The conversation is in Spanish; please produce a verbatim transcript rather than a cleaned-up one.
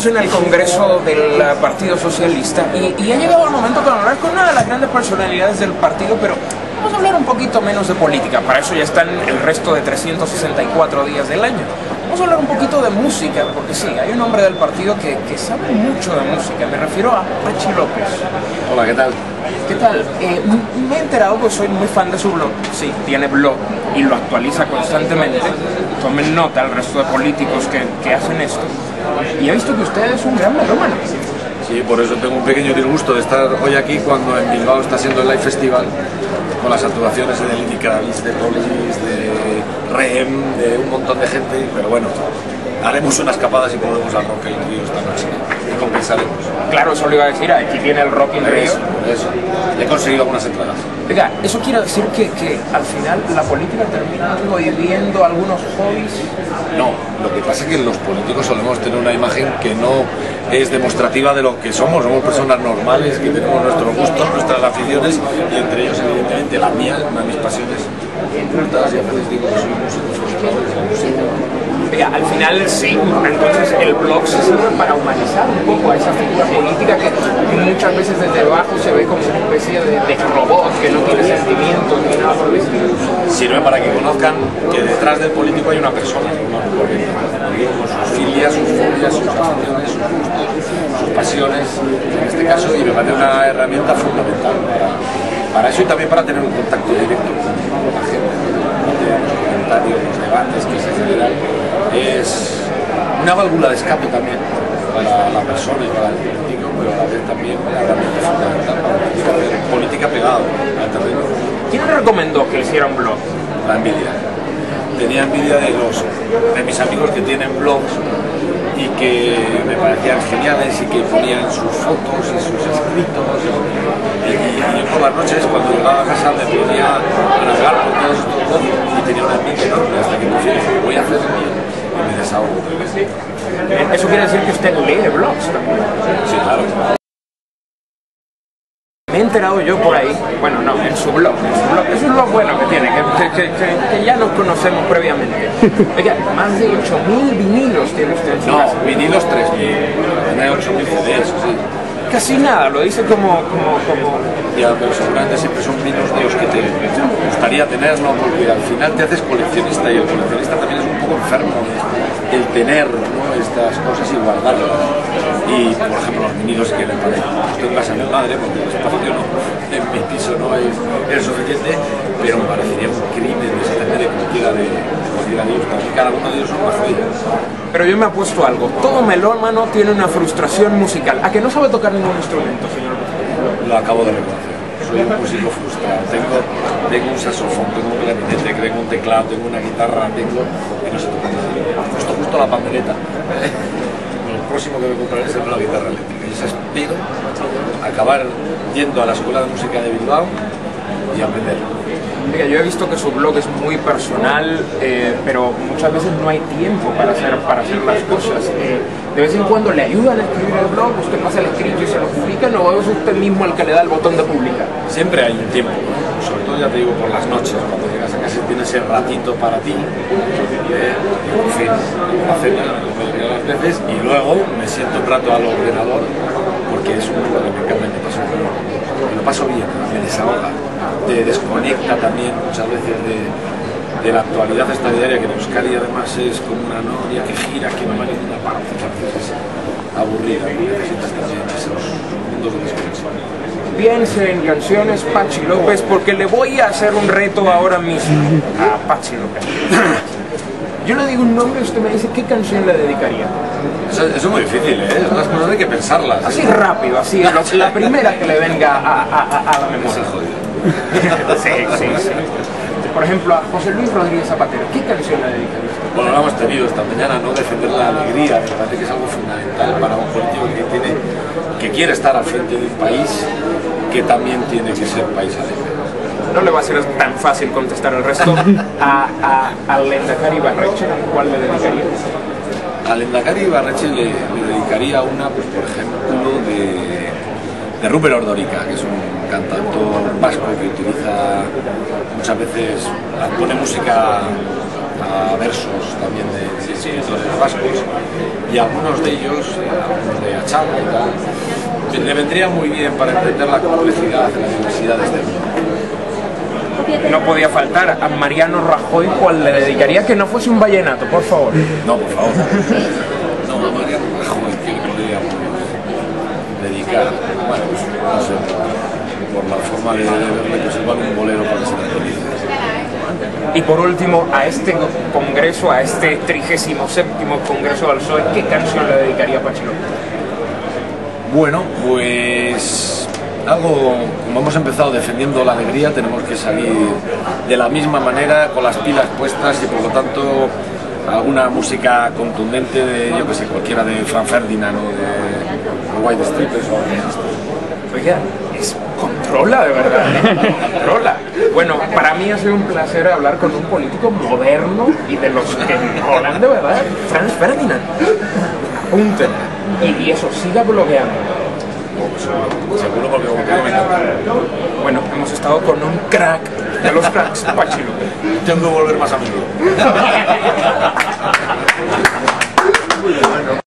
Estamos en el Congreso del Partido Socialista y, y ha llegado el momento para hablar con una de las grandes personalidades del partido, pero vamos a hablar un poquito menos de política. Para eso ya están el resto de trescientos sesenta y cuatro días del año. Vamos a hablar un poquito de música, porque sí, hay un hombre del partido que, que sabe mucho de música. Me refiero a Pachi López. Hola, ¿qué tal? ¿Qué tal? Eh, me he enterado que soy muy fan de su blog. Sí, tiene blog y lo actualiza constantemente. Tomen nota el resto de políticos que, que hacen esto. Y he visto que usted es un gran melómano. Sí, por eso tengo un pequeño disgusto de estar hoy aquí cuando en Bilbao está siendo el Live Festival, con las actuaciones de Lili Kravitz, de Police, de Rem, de un montón de gente, pero bueno, haremos unas escapadas y volvemos al Rock in Rio esta noche y compensaremos. Claro, eso lo iba a decir, aquí viene el Rock in Rio. Eso, eso. He conseguido algunas entradas. Oiga, eso quiere decir que, que al final la política termina prohibiendo algunos hobbies. No, lo que pasa es que los políticos solemos tener una imagen que no es demostrativa de lo que somos. Somos personas normales, que tenemos nuestros gustos, nuestras aficiones, y entre ellos, evidentemente, la mía, una de mis pasiones ocultas, y a veces digo que soy músico frustrado de la música. Oiga, al final sí, entonces el blog se sirve para humanizar un poco a esa figura política que muchas veces desde abajo se ve como una especie de, de robot que no tiene sentimientos ni nada por el estilo. Sirve para que conozcan que detrás del político hay una persona, ¿no? Con sus filias, sus fobias, sus aficiones, sus gustos, sus pasiones, en este caso, y me parece una herramienta fundamental para, para eso y también para tener un contacto directo con la gente, los comentarios, los debates que se generan. Es una válvula de escape también para la persona y para el político, pero a la vez también una herramienta fundamental para hacer política pegada al terreno. ¿Quién le recomendó que hiciera un blog? La envidia. Tenía envidia de los de mis amigos que tienen blogs y que me parecían geniales y que ponían sus fotos y sus escritos y, y, y yo por las noches cuando llegaba a casa me ponía a navegar por todos estos blogs y tenía una envidia enorme hasta que me dije, voy a hacer el mío y me desahogo. Eso quiere decir que usted lee blogs también. Sí, claro. Me he enterado yo por ahí, bueno, no, en su blog, en su blog, eso es lo bueno que tiene, que, que, que, que ya nos conocemos previamente. Oiga, más de ocho mil vinilos tiene usted en su No, casa. vinilos tres mil, tiene ocho mil C Ds, sí. Casi nada, lo dice como, como, como... Ya, pero seguramente siempre son vinos de los que te gustaría tenerlo, porque al final te haces coleccionista y el coleccionista también es un poco enfermo el tener, ¿no?, estas cosas y guardarlas. Y por ejemplo los vinilos que le parece, estoy en casa de mi madre porque el espacio no, en mi piso no es, es suficiente, pero me parecería un crimen desatender de cualquiera de, de cualquiera de ellos, porque cada uno de ellos son una joya. Pero yo me apuesto a algo, todo melómano tiene una frustración musical. ¿A que no sabe tocar ningún instrumento, señor? Lo acabo de reconocer. Soy un músico frustrado. Tengo, tengo un saxofón, tengo un clarinete, tengo un teclado, tengo una guitarra, tengo... y no sé tocar nada. Justo, justo la pandereta. Lo próximo que me compraré será una guitarra eléctrica. Y aspiro a acabar yendo a la Escuela de Música de Bilbao y aprender. Mira, yo he visto que su blog es muy personal, eh, pero muchas veces no hay tiempo para hacer, para hacer las cosas. Eh, de vez en cuando le ayudan a escribir el blog, usted pasa el escrito y se lo publica, ¿no es usted mismo el que le da el botón de publicar? Siempre hay un tiempo, ¿no? Sobre todo ya te digo por las noches, cuando llegas a casa y tienes ese ratito para ti, eh, en fin, hacer las veces y luego me siento un rato al ordenador porque es un mundo que me encanta y me paso, me lo paso bien, me desahoga, te desconecta también muchas veces de, de la actualidad esta diaria que en Euskadi además es como una noria que gira, que no va a ninguna parte, que a veces es aburrida, necesitas también esos mundos de desconexión. Piense en canciones Pachi López, porque le voy a hacer un reto ahora mismo a Pachi López. Yo le digo un nombre y usted me dice qué canción le dedicaría. Eso, eso es muy difícil, ¿eh? Son las cosas hay que pensarlas. Así rápido, así, la primera que le venga a, a, a, a la memoria. Sí, sí, sí. Por ejemplo, a José Luis Rodríguez Zapatero, ¿qué canción le dedicaría? Bueno, lo hemos tenido esta mañana, ¿no? Defender la alegría, me parece que es algo fundamental para un político que tiene, que quiere estar al frente de un país que también tiene que ser país alegre. No le va a ser tan fácil contestar el resto. A, a, al Lehendakari Ibarretxe, ¿cuál le dedicaría? Al Lehendakari Ibarretxe le, le dedicaría una, pues por ejemplo, de, de Ruper Ordórica, que es un cantautor vasco que utiliza muchas veces, pone música a a versos también de, de escritores vascos, y algunos de ellos, algunos de Achara y tal, le vendría muy bien para entender la complejidad de las diversidades del mundo. No podía faltar a Mariano Rajoy, cual le dedicaría que no fuese un vallenato, por favor. No, por favor. No, a Mariano Rajoy, ¿qué le podríamos dedicar? Bueno, pues, no sé, por la forma de verle, pues igual un bolero para que se tranquilice. Y por último, a este congreso, a este trigésimo séptimo congreso del P S O E, ¿qué canción le dedicaría a Patxi López? Bueno, pues algo, como hemos empezado defendiendo la alegría, tenemos que salir de la misma manera, con las pilas puestas, y por lo tanto alguna música contundente de, yo que sé, cualquiera de Franz Ferdinand o de White Stripes o de... Oiga, es controla, de verdad, ¿eh? Controla. Bueno, para mí ha sido un placer hablar con un político moderno y de los que molan de verdad. Franz Ferdinand. Apunten. Y, y eso, siga blogueando. Seguro, porque como que no me encanta. Bueno, hemos estado con un crack de los cracks, Patxi López. Tengo que volver más a menudo.